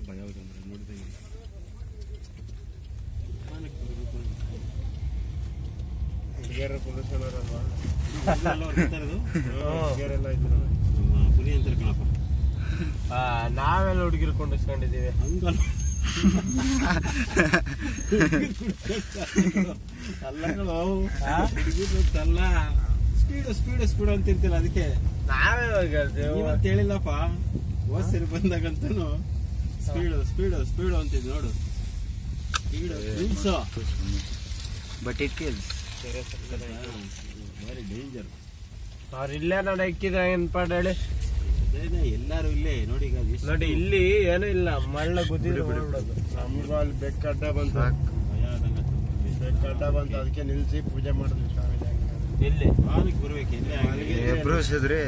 ಯಾವ್ದಂದ್ರೆ ನೋಡಿದಂಗೆ ಹುಡುಗಿಯರ ಪುರುಷನವರಲ್ವಾ ಹುಡುಗಿಯರೆಲ್ಲ ಇದ್ರು ಪುರಿ ಅಂತಾರೆ ಕಣಪ್ಪ. ನಾವೆಲ್ಲ ಹುಡುಗಿರು ಕೊಂಡಿಸ್ಕೊಂಡಿದ್ದೀವಿ ಹಂಗಲ್ಲ ಅಲ್ಲ ಸ್ಪೀಡು ಸ್ಪೀಡು ಸ್ಪೀಡು ಅಂತಿರ್ತಿಲ್ಲ ಅದಕ್ಕೆ ನಾವೇ ಇವತ್ತು ಹೇಳಿಲ್ಲಪ್ಪ. ಹೋದ್ಸರಿ ಬಂದಾಗಂತೂ ಸ್ಪೀಡು ಸ್ಪೀಡು ಸ್ಪೀಡು ಅಂತಿದ್ ನೋಡು. ಸ್ಪೀಡು ನಿಲ್ಸು but it kills very danger. ಅವ್ರು ಇಲ್ಲೇ ನೋಡಿ ಇಕ್ಕಿದ್ರೆ ಏನ್ ಪಾಡ್ ಹೇಳಿ. ಎಲ್ಲಾರು ಇಲ್ಲೇ ನೋಡಿ. ಈಗ ನೋಡಿ ಇಲ್ಲಿ ಏನೂ ಇಲ್ಲ, ಮಳ್ಳ ಗುದ್ದಿದ್ರು ಬಿಡೋದು. ನಮಗೂ ಅಲ್ಲಿ ಬೆಕ್ಕಡ್ಡ ಬಂತು, ಬೆಕ್ಕಡ್ಡ ಬಂತು, ಅದಕ್ಕೆ ನಿಲ್ಸಿ ಪೂಜೆ ಮಾಡಿದ್ವಿ ಸ್ವಾಮಿ. ಎಲ್ಲಿ ಮಾಲಿಗೆ ಬರ್ಬೇಕು ಎಬ್ರೋಸಿದ್ರಿ.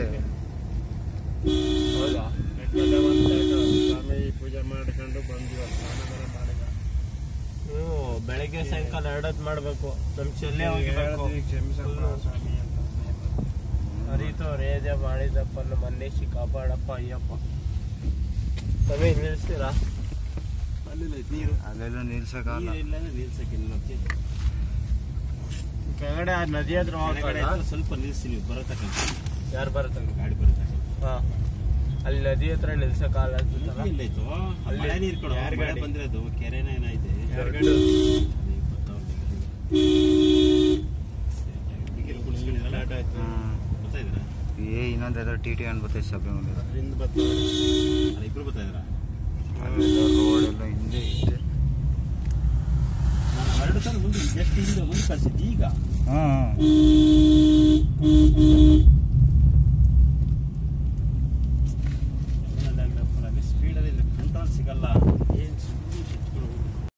ಹೌದಾ? ಬೆಕ್ಕಡ್ಡ ಬಂತು ಸ್ವಾಮಿ ಪೂಜೆ ಮಾಡ್ಕೊಂಡು ಬಂದ್ವಿ. ಸ್ನಾನ ಮಾಡಿದ. ಬೆಳಗ್ಗೆ ಸಾಯಂಕಾಲ ಎರಡತ್ತು ಮಾಡ್ಬೇಕು. ನಮ್ ಚೆಲ್ಲೆ ಹೋಗಿಬೇಕು. ಕ್ಷಮಿಸಪ್ಪ ಸ್ವಾಮಿ ಅಂತ ಅರಿತು ರೇಜ ಮಾಡಿದಪ್ಪ ನಮ್ಮ ಮನೇಶಿ ಕಾಪಾಡಪ್ಪ ಅಯ್ಯಪ್ಪ. ತಮೇ ನಿಲ್ಸ್ತೀರಾ? ಅಲ್ಲಿಲ್ಲ ನೀರು, ಅಲ್ಲೆಲ್ಲ ನಿಲ್ಸಕ್ಕಾಗಲ್ಲ. ಇಲ್ಲ ನಿಲ್ಸಕ್ಕಿಲ್ಲ. ಕೆಳಗಡೆ ಆ ನದಿ ಹತ್ರ ಸ್ವಲ್ಪ ನಿಲ್ಸಿ ನೀವು ಬರತಕ್ಕಂಥ. ಯಾರು ಬರತ್ತಲ್ಲ ಗಾಡಿ ಬರತಕ್ಕ. ಹಾ, ಅಲ್ಲಿ ನದಿ ಹತ್ರ ನಿಲ್ಸಕ್ಕಾಗಲ್ಲ. ಇಲ್ಲಾಯ್ತು ಅಲ್ಲಿ ನೀರು ಕೊಡು. ಯಾರು ಗಾಡಿ ಬಂದ್ರೆ ಅದು ಕೆರೆನ ಏನೈತೆ ಇನ್ನೊಂದು ಯಾವ್ದೋ ಟಿ ಅನ್ಬತ್ತೈತೆ ಸಭೆ ಮುಂದೆ. ಇಬ್ರು ಬರ್ತಾ ಇದ್ರ ರೋಡ್ ಎಲ್ಲ ಹಿಂದೆ ಇದೆ. ನಾನು 2 ಸಲ ಮುಂದೆ ಜಸ್ಟ್ ಹಿಂದೆ ಮುಂದೆ ಕಳ್ಸಿದ್ದೆ. ಈಗ ಸ್ಪೀಡಲ್ಲಿ ಕಂಟ್ರೋಲ್ ಸಿಗಲ್ಲ.